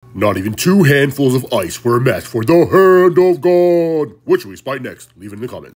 Not even 2 handfuls of ice were a match for the hand of God. Which we spy next? Leave it in the comments.